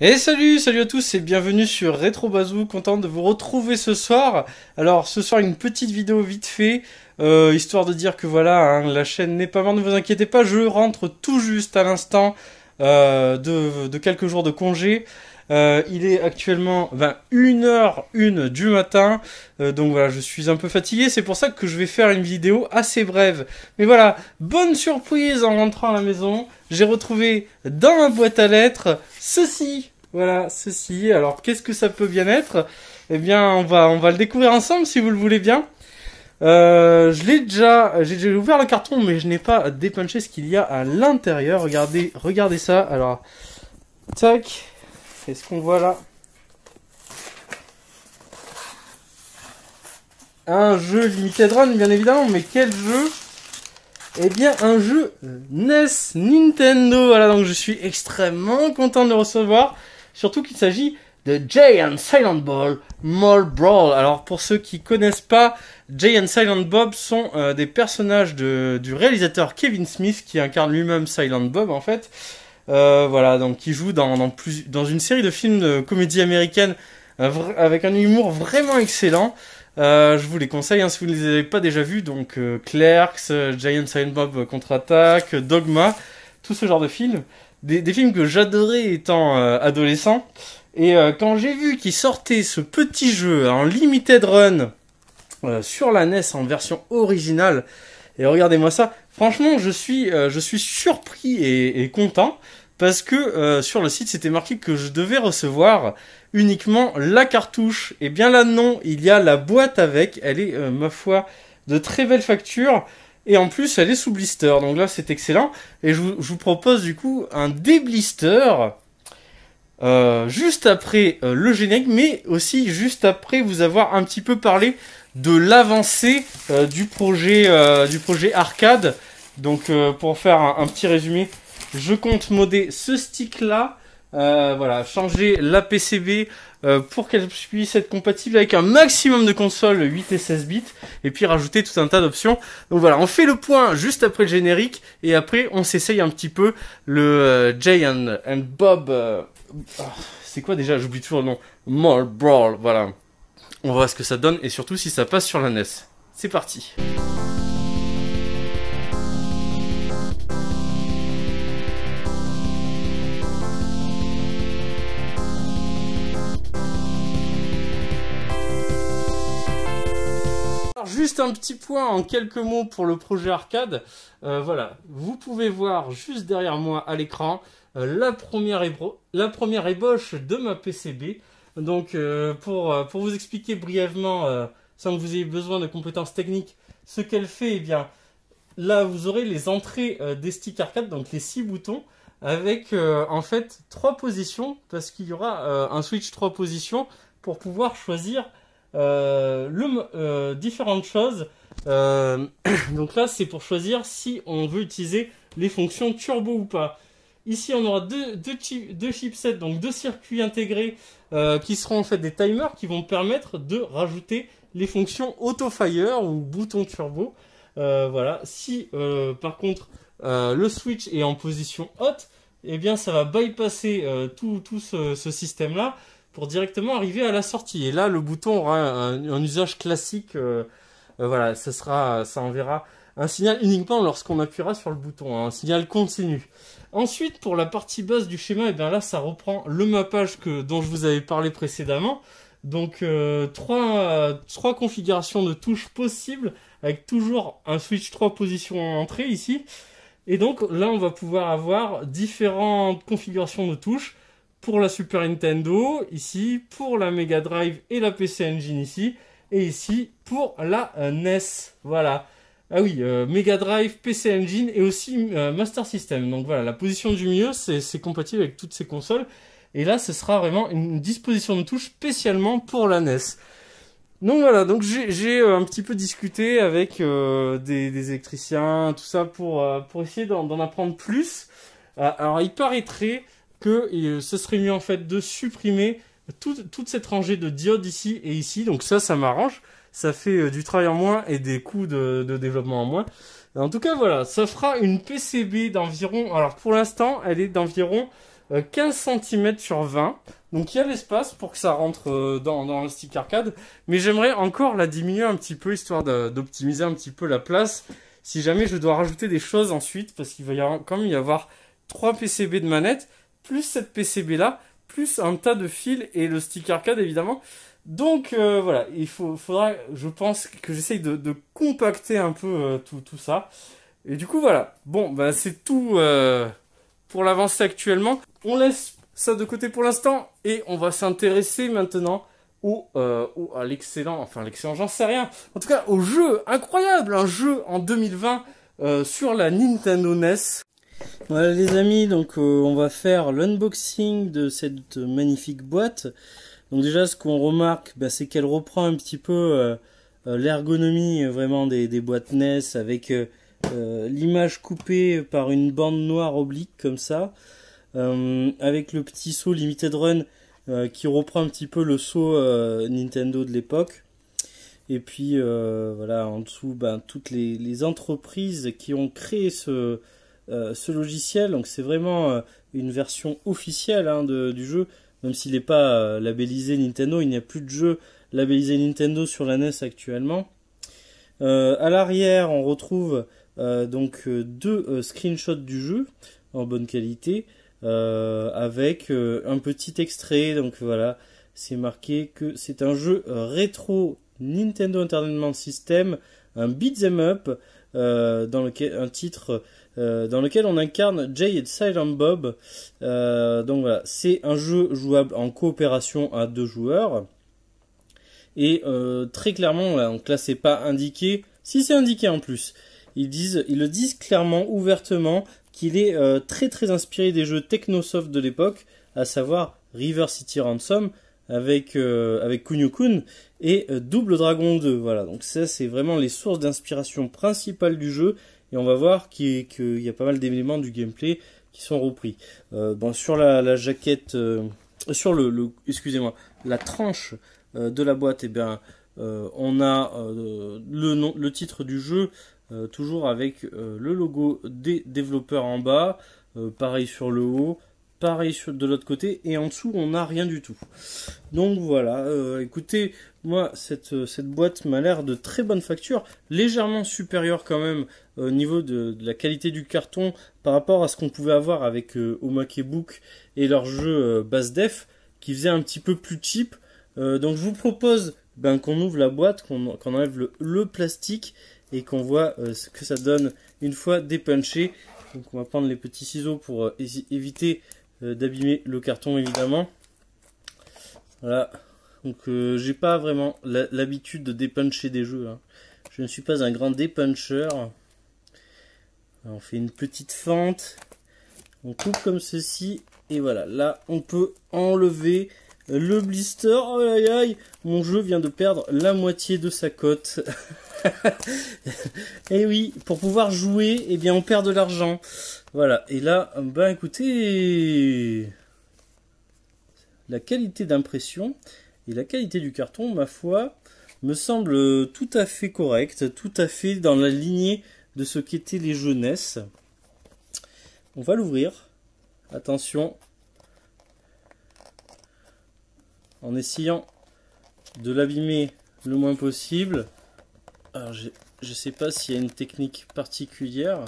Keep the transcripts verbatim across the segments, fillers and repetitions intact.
Et salut, salut à tous et bienvenue sur Retro Bazou, content de vous retrouver ce soir. Alors ce soir une petite vidéo vite fait, euh, histoire de dire que voilà, hein, la chaîne n'est pas morte, ne vous inquiétez pas, je rentre tout juste à l'instant euh, de, de quelques jours de congé. Euh, il est actuellement ben, une heure une du matin, euh, donc voilà, je suis un peu fatigué, c'est pour ça que je vais faire une vidéo assez brève. Mais voilà, bonne surprise en rentrant à la maison, j'ai retrouvé dans ma boîte à lettres ceci. Voilà, ceci. Alors, qu'est-ce que ça peut bien être? Eh bien, on va, on va le découvrir ensemble si vous le voulez bien. Euh, je l'ai déjà, j'ai déjà ouvert le carton, mais je n'ai pas dépunché ce qu'il y a à l'intérieur. Regardez, regardez ça. Alors, tac. Qu'est-ce qu'on voit là? Un jeu Limited Run, bien évidemment, mais quel jeu? Eh bien, un jeu N E S Nintendo. Voilà, donc je suis extrêmement content de le recevoir. Surtout qu'il s'agit de Jay and Silent Bob Mall Brawl. Alors, pour ceux qui connaissent pas, Jay and Silent Bob sont euh, des personnages de, du réalisateur Kevin Smith, qui incarne lui-même Silent Bob, en fait. Euh, voilà, donc qui joue dans, dans, plus, dans une série de films de comédie américaine euh, avec un humour vraiment excellent. Euh, je vous les conseille hein, si vous ne les avez pas déjà vus, donc euh, Clerks, euh, Jay and Silent Bob contre-attaque, Dogma, tout ce genre de films, des, des films que j'adorais étant euh, adolescent. Et euh, quand j'ai vu qu'il sortait ce petit jeu en limited run euh, sur la N E S en version originale, et regardez-moi ça, franchement je suis, euh, je suis surpris et, et content. Parce que euh, sur le site, c'était marqué que je devais recevoir uniquement la cartouche. Et bien là, non, il y a la boîte avec. Elle est, euh, ma foi, de très belle facture. Et en plus, elle est sous blister. Donc là, c'est excellent. Et je vous, je vous propose du coup un déblister euh, juste après euh, le générique. Mais aussi juste après vous avoir un petit peu parlé de l'avancée euh, du projet euh, du projet arcade. Donc euh, pour faire un, un petit résumé, je compte modder ce stick là, euh, voilà, changer la P C B euh, pour qu'elle puisse être compatible avec un maximum de consoles huit et seize bits, et puis rajouter tout un tas d'options. Donc voilà, on fait le point juste après le générique, et après on s'essaye un petit peu le euh, Jay and, and Bob, euh, oh, c'est quoi déjà, j'oublie toujours le nom, Mall Brawl, voilà. On va voir ce que ça donne, et surtout si ça passe sur la N E S. C'est parti. Juste un petit point en quelques mots pour le projet arcade. Euh, voilà, vous pouvez voir juste derrière moi à l'écran euh, la première la première ébauche de ma P C B. Donc euh, pour euh, pour vous expliquer brièvement, euh, sans que vous ayez besoin de compétences techniques, ce qu'elle fait, eh bien là vous aurez les entrées euh, des sticks arcade, donc les six boutons, avec euh, en fait trois positions, parce qu'il y aura euh, un switch trois positions pour pouvoir choisir Euh, le, euh, différentes choses. Euh, donc là, c'est pour choisir si on veut utiliser les fonctions turbo ou pas. Ici, on aura deux, deux, chip, deux chipsets, donc deux circuits intégrés euh, qui seront en fait des timers qui vont permettre de rajouter les fonctions auto-fire ou bouton turbo. Euh, voilà. Si euh, par contre euh, le switch est en position haute, eh bien ça va bypasser euh, tout, tout ce, ce système-là pour directement arriver à la sortie. Et là, le bouton aura un, un usage classique. Euh, euh, voilà, ça sera, ça enverra un signal uniquement lorsqu'on appuiera sur le bouton, hein, un signal continu. Ensuite, pour la partie basse du schéma, et bien là, ça reprend le mappage que, dont je vous avais parlé précédemment. Donc, euh, trois, trois configurations de touches possibles, avec toujours un switch trois positions en entrée ici. Et donc, là, on va pouvoir avoir différentes configurations de touches. Pour la Super Nintendo, ici, pour la Mega Drive et la P C Engine ici, et ici pour la euh, N E S, voilà. Ah oui, euh, Mega Drive, P C Engine et aussi euh, Master System. Donc voilà, la position du milieu, c'est compatible avec toutes ces consoles. Et là, ce sera vraiment une disposition de touche spécialement pour la N E S. Donc voilà, donc j'ai euh, un petit peu discuté avec euh, des, des électriciens, tout ça, pour, euh, pour essayer d'en apprendre plus. Euh, alors, il paraîtrait que euh, ce serait mieux en fait de supprimer tout, toute cette rangée de diodes ici et ici. Donc ça, ça m'arrange. Ça fait euh, du travail en moins et des coûts de, de développement en moins. En tout cas, voilà, ça fera une P C B d'environ... Alors pour l'instant, elle est d'environ euh, quinze centimètres sur vingt. Donc il y a l'espace pour que ça rentre euh, dans, dans le stick arcade. Mais j'aimerais encore la diminuer un petit peu, histoire d'optimiser un petit peu la place. Si jamais je dois rajouter des choses ensuite, parce qu'il va y avoir, quand même y avoir trois P C B de manette, plus cette P C B là, plus un tas de fils et le stick arcade évidemment. Donc euh, voilà, il faut, faudra, je pense que j'essaye de, de compacter un peu euh, tout, tout ça. Et du coup voilà, bon bah c'est tout euh, pour l'avancée actuellement. On laisse ça de côté pour l'instant et on va s'intéresser maintenant au, euh, au à l'excellent, enfin l'excellent, j'en sais rien. En tout cas au jeu incroyable, un jeu en deux mille vingt euh, sur la Nintendo N E S. Voilà les amis, donc euh, on va faire l'unboxing de cette magnifique boîte. Donc déjà ce qu'on remarque, bah, c'est qu'elle reprend un petit peu euh, euh, l'ergonomie euh, vraiment des, des boîtes N E S, avec euh, euh, l'image coupée par une bande noire oblique comme ça, euh, avec le petit saut Limited Run euh, qui reprend un petit peu le saut euh, Nintendo de l'époque. Et puis euh, voilà, en dessous, bah, toutes les, les entreprises qui ont créé ce Euh, ce logiciel. Donc c'est vraiment euh, une version officielle hein, de, du jeu, même s'il n'est pas euh, labellisé Nintendo. Il n'y a plus de jeu labellisé Nintendo sur la N E S actuellement. Euh, à l'arrière on retrouve euh, donc euh, deux euh, screenshots du jeu en bonne qualité, euh, avec euh, un petit extrait. Donc voilà, c'est marqué que c'est un jeu euh, rétro Nintendo Entertainment System, un beat'em up, euh, dans lequel un titre euh, dans lequel on incarne Jay et Silent Bob. Euh, donc voilà, c'est un jeu jouable en coopération à deux joueurs. Et euh, très clairement, là, donc là c'est pas indiqué. Si, c'est indiqué en plus. Ils disent, ils le disent clairement, ouvertement, qu'il est euh, très très inspiré des jeux Technosoft de l'époque, à savoir River City Ransom avec euh, avec Kunio-kun et euh, Double Dragon deux. Voilà, donc ça c'est vraiment les sources d'inspiration principales du jeu. Et on va voir qu'il qu'il y a pas mal d'éléments du gameplay qui sont repris. Euh, bon, sur la, la jaquette, euh, sur le, le excusez-moi, la tranche euh, de la boîte, eh bien, euh, on a euh, le nom, le titre du jeu, euh, toujours avec euh, le logo des développeurs en bas, euh, pareil sur le haut, pareil sur, de l'autre côté, et en dessous on n'a rien du tout. Donc voilà, euh, écoutez, moi cette, cette boîte m'a l'air de très bonne facture, légèrement supérieure quand même au niveau de, de la qualité du carton par rapport à ce qu'on pouvait avoir avec euh, Omakebook et leur jeu euh, basse def, qui faisait un petit peu plus cheap. Euh, donc je vous propose ben, qu'on ouvre la boîte, qu'on qu'on enlève le, le plastique et qu'on voit euh, ce que ça donne une fois dépunché. Donc on va prendre les petits ciseaux pour euh, éviter euh, d'abîmer le carton évidemment. Voilà, donc euh, j'ai pas vraiment l'habitude de dépuncher des jeux, hein. Je ne suis pas un grand dépuncher. On fait une petite fente, on coupe comme ceci, et voilà, là on peut enlever le blister. Oh aïe aïe, mon jeu vient de perdre la moitié de sa cote. Et oui, pour pouvoir jouer, eh bien on perd de l'argent. Voilà, et là, ben écoutez, la qualité d'impression et la qualité du carton, ma foi, me semble tout à fait correcte, tout à fait dans la lignée de ce qu'étaient les jeux N E S. On va l'ouvrir. Attention. En essayant de l'abîmer le moins possible. Alors je ne sais pas s'il y a une technique particulière.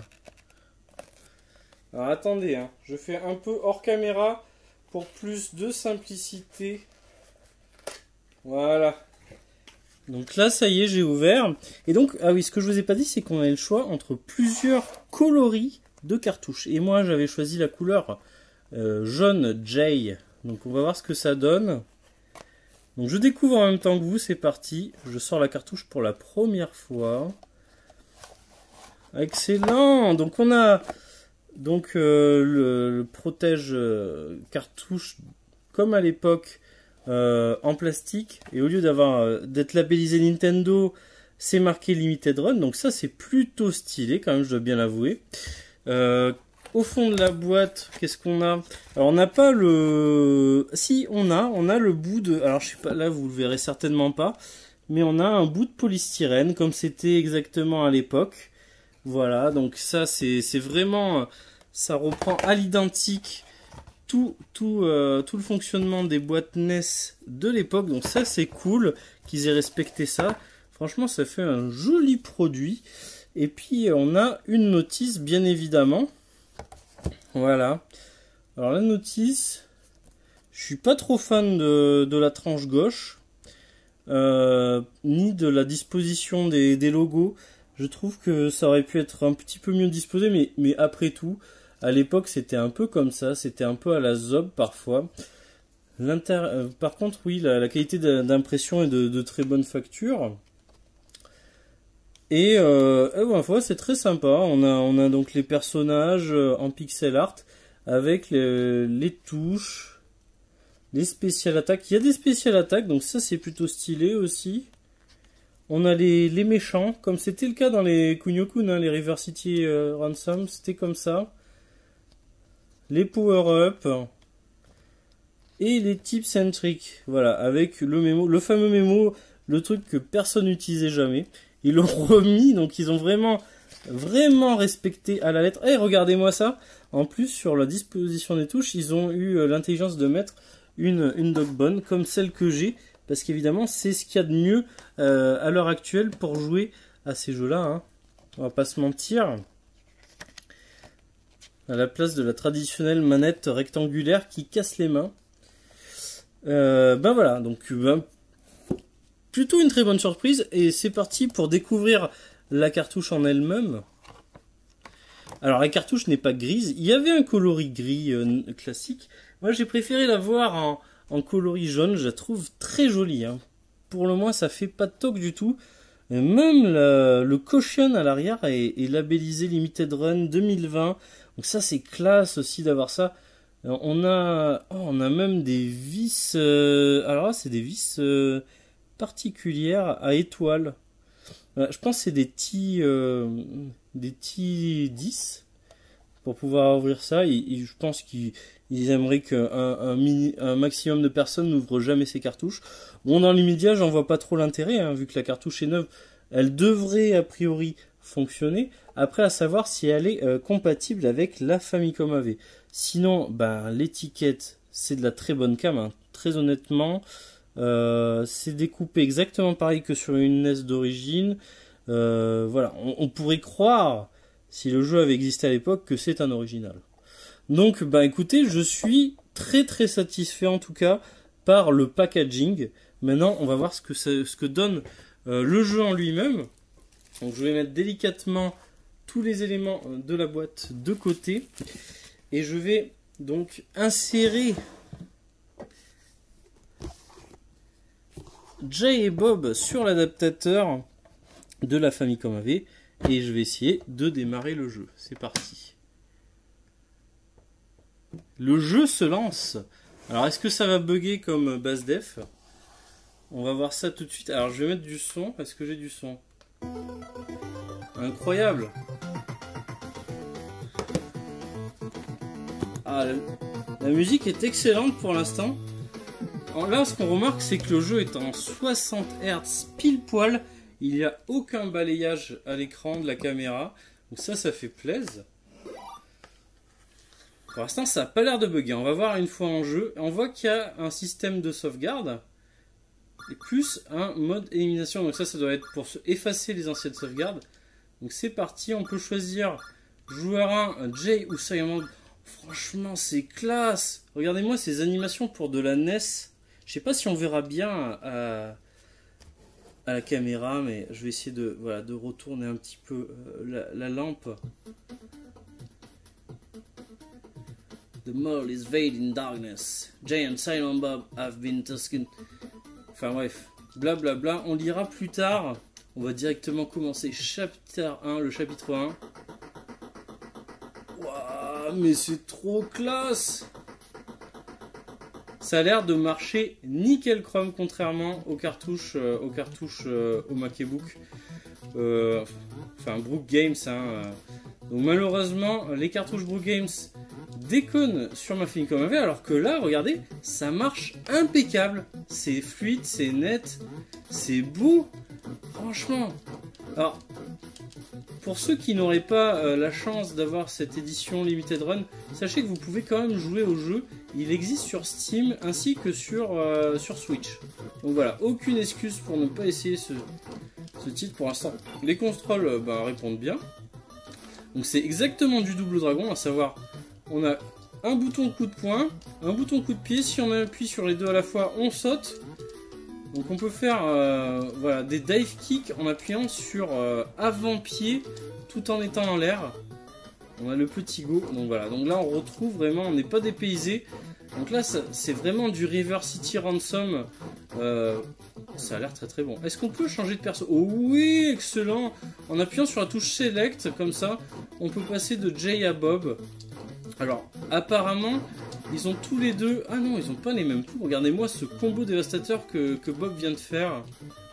Alors attendez, hein, je fais un peu hors caméra pour plus de simplicité. Voilà. Donc là, ça y est, j'ai ouvert. Et donc, ah oui, ce que je vous ai pas dit, c'est qu'on avait le choix entre plusieurs coloris de cartouches. Et moi, j'avais choisi la couleur euh, jaune Jay. Donc on va voir ce que ça donne. Donc je découvre en même temps que vous, c'est parti. Je sors la cartouche pour la première fois. Excellent. Donc on a donc euh, le, le protège euh, cartouche comme à l'époque. Euh, en plastique, et au lieu d'avoir euh, d'être labellisé Nintendo, c'est marqué Limited Run, donc ça c'est plutôt stylé quand même, je dois bien l'avouer. Euh, au fond de la boîte, qu'est-ce qu'on a? Alors on n'a pas le... Si, on a, on a le bout de... Alors je sais pas, là vous le verrez certainement pas, mais on a un bout de polystyrène, comme c'était exactement à l'époque. Voilà, donc ça c'est vraiment... Ça reprend à l'identique tout, tout, euh, tout le fonctionnement des boîtes N E S de l'époque. Donc ça c'est cool qu'ils aient respecté ça. Franchement ça fait un joli produit. Et puis on a une notice bien évidemment. Voilà. Alors la notice, je suis pas trop fan de, de la tranche gauche. Euh, ni de la disposition des, des logos. Je trouve que ça aurait pu être un petit peu mieux disposé, mais, mais après tout, à l'époque c'était un peu comme ça, c'était un peu à la zob parfois. L'inter... Euh, par contre oui, la, la qualité d'impression est de, de très bonne facture. Et, euh, et ben, voilà, c'est très sympa, on a, on a donc les personnages en pixel art, avec les, les touches, les spécial attaques. Il y a des spécial attaques, donc ça c'est plutôt stylé aussi. On a les, les méchants, comme c'était le cas dans les Kunio-kun, hein, les River City euh, Ransom, c'était comme ça. Les power-up. Et les tips and tricks. Voilà, avec le mémo, le fameux mémo, le truc que personne n'utilisait jamais. Ils l'ont remis, donc ils ont vraiment, vraiment respecté à la lettre. Et hey, regardez-moi ça. En plus, sur la disposition des touches, ils ont eu euh, l'intelligence de mettre une, une dogbone comme celle que j'ai. Parce qu'évidemment, c'est ce qu'il y a de mieux euh, à l'heure actuelle pour jouer à ces jeux-là. Hein. On va pas se mentir. À la place de la traditionnelle manette rectangulaire qui casse les mains. Euh, ben voilà, donc ben, plutôt une très bonne surprise. Et c'est parti pour découvrir la cartouche en elle-même. Alors la cartouche n'est pas grise. Il y avait un coloris gris euh, classique. Moi j'ai préféré la voir en... en coloris jaune, je la trouve très jolie. Hein. Pour le moins, ça fait pas de toc du tout. Et même la, le caution à l'arrière est, est labellisé Limited Run deux mille vingt. Donc ça, c'est classe aussi d'avoir ça. Alors, on a, oh, on a même des vis. Euh, alors là, c'est des vis euh, particulières à étoiles. Voilà, je pense que c'est des T, euh, des T dix pour pouvoir ouvrir ça. Et, et je pense qu'ils Ils aimeraient qu'un un, mini, un maximum de personnes n'ouvrent jamais ces cartouches. Bon, dans l'immédiat, j'en vois pas trop l'intérêt, hein, vu que la cartouche est neuve. Elle devrait, a priori, fonctionner. Après, à savoir si elle est euh, compatible avec la Famicom A V. Sinon, ben, l'étiquette, c'est de la très bonne cam. Hein. Très honnêtement, euh, c'est découpé exactement pareil que sur une N E S d'origine. Euh, voilà, on, on pourrait croire, si le jeu avait existé à l'époque, que c'est un original. Donc, bah écoutez, je suis très très satisfait en tout cas par le packaging. Maintenant, on va voir ce que, ça, ce que donne euh, le jeu en lui-même. Donc, je vais mettre délicatement tous les éléments de la boîte de côté. Et je vais donc insérer Jay et Bob sur l'adaptateur de la Famicom A V. Et je vais essayer de démarrer le jeu. C'est parti. Le jeu se lance. Alors, est-ce que ça va bugger comme base def? On va voir ça tout de suite. Alors, je vais mettre du son. Est-ce que j'ai du son? Incroyable. Ah, la, la musique est excellente pour l'instant. Là, ce qu'on remarque, c'est que le jeu est en soixante hertz pile poil. Il n'y a aucun balayage à l'écran de la caméra. Donc ça, ça fait plaisir. Pour l'instant, ça n'a pas l'air de bugger. On va voir une fois en jeu. On voit qu'il y a un système de sauvegarde. Et plus un mode élimination. Donc ça, ça doit être pour effacer les anciennes sauvegardes. Donc c'est parti. On peut choisir joueur un, Jay ou Simon. Franchement, c'est classe. Regardez-moi ces animations pour de la N E S. Je sais pas si on verra bien à, à la caméra, mais je vais essayer de, voilà, de retourner un petit peu euh, la, la lampe. The mall is veiled in darkness. Jay and Silent Bob have been taken. Enfin bref, blablabla. Bla bla. On lira plus tard. On va directement commencer chapitre un, le chapitre un. Waouh, mais c'est trop classe! Ça a l'air de marcher nickel chrome, contrairement aux cartouches, euh, aux cartouches euh, au MacBook. Euh, enfin, Brook Games. Hein. Donc malheureusement, les cartouches Brook Games déconnent sur ma Famicom A V, alors que là, regardez, ça marche impeccable. C'est fluide, c'est net, c'est beau. Franchement. Alors, pour ceux qui n'auraient pas euh, la chance d'avoir cette édition Limited Run, sachez que vous pouvez quand même jouer au jeu. Il existe sur Steam ainsi que sur, euh, sur Switch. Donc voilà, aucune excuse pour ne pas essayer ce, ce titre pour l'instant. Les contrôles euh, bah, répondent bien. Donc c'est exactement du Double Dragon, à savoir, on a un bouton coup de poing, un bouton coup de pied. Si on appuie sur les deux à la fois, on saute. Donc on peut faire euh, voilà, des dive kicks en appuyant sur euh, avant-pied tout en étant en l'air. On a le petit go. Donc voilà, donc là on retrouve vraiment, on n'est pas dépaysé. Donc là c'est vraiment du River City Ransom. Euh, ça a l'air très très bon. Est-ce qu'on peut changer de perso? Oh oui, excellent. En appuyant sur la touche Select, comme ça, on peut passer de Jay à Bob. Alors apparemment... Ils ont tous les deux... Ah non, ils ont pas les mêmes tours. Regardez-moi ce combo dévastateur que, que Bob vient de faire.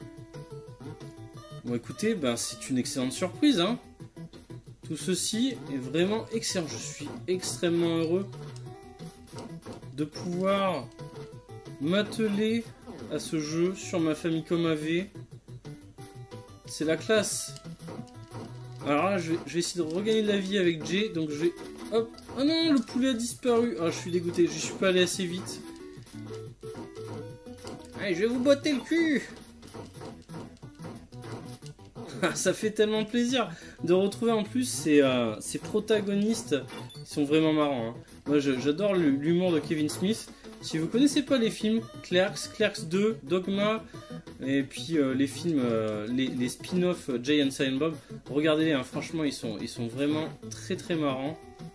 Bon, écoutez, ben, c'est une excellente surprise. Hein. Tout ceci est vraiment excellent. Je suis extrêmement heureux de pouvoir m'atteler à ce jeu sur ma Famicom A V. C'est la classe. Alors là, je vais, je vais essayer de regagner de la vie avec Jay. Donc je vais... Hop. Ah non, le poulet a disparu. Ah, je suis dégoûté, je suis pas allé assez vite. Allez, je vais vous botter le cul. Ça fait tellement plaisir de retrouver en plus ces, euh, ces protagonistes. Ils sont vraiment marrants. Hein. Moi, j'adore l'humour de Kevin Smith. Si vous connaissez pas les films, Clerks, Clerks deux, Dogma, et puis euh, les films, euh, les, les spin-offs Jay and Silent Bob, regardez-les. Hein, franchement, ils sont, ils sont vraiment très très marrants.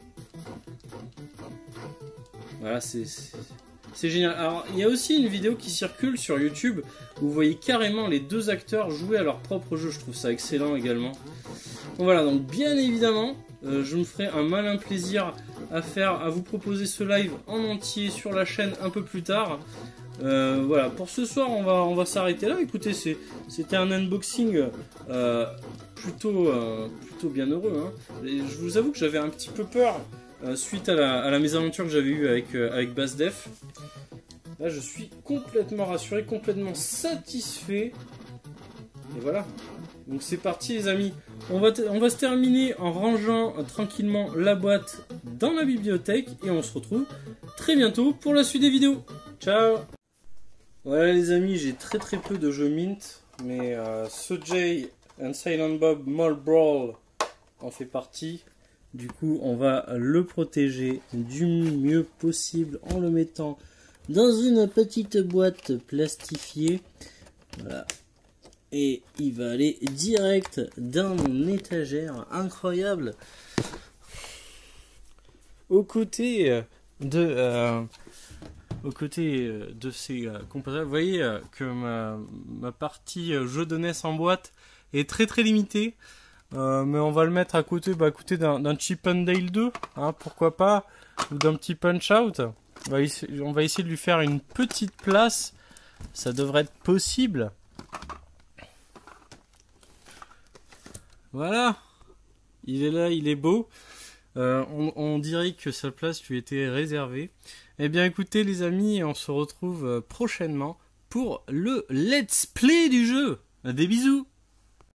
Voilà, c'est génial. Alors, il y a aussi une vidéo qui circule sur YouTube où vous voyez carrément les deux acteurs jouer à leur propre jeu. Je trouve ça excellent également. Donc voilà, donc bien évidemment, euh, je me ferai un malin plaisir à faire, à vous proposer ce live en entier sur la chaîne un peu plus tard. Euh, voilà, pour ce soir, on va, on va s'arrêter là. Écoutez, c'était un unboxing euh, plutôt, euh, plutôt bien heureux. Hein. Et je vous avoue que j'avais un petit peu peur. Euh, suite à la, à la mésaventure que j'avais eue avec, euh, avec BassDef. Là je suis complètement rassuré, complètement satisfait. Et voilà. Donc c'est parti les amis. On va, on va se terminer en rangeant euh, tranquillement la boîte dans la bibliothèque. Et on se retrouve très bientôt pour la suite des vidéos. Ciao. Voilà les amis, j'ai très très peu de jeux mint. Mais euh, ce Jay and Silent Bob Mall Brawl en fait partie. Du coup, on va le protéger du mieux possible en le mettant dans une petite boîte plastifiée. Voilà. Et il va aller direct dans mon étagère. Incroyable. Aux côtés de, euh, aux côtés de ces euh, composants, vous voyez euh, que ma, ma partie jeu de N E S en boîte est très très limitée. Euh, mais on va le mettre à côté, bah, à côté d'un Chip and Dale deux, hein, pourquoi pas, ou d'un petit Punch Out. On va, on va essayer de lui faire une petite place, ça devrait être possible. Voilà, il est là, il est beau. Euh, on, on dirait que sa place lui était réservée. Eh bien écoutez les amis, on se retrouve prochainement pour le Let's Play du jeu. Des bisous.